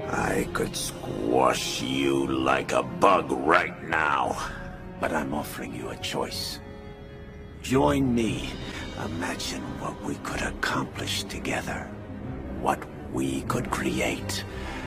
I could squash you like a bug right now, but I'm offering you a choice. Join me. Imagine what we could accomplish together. What we could create.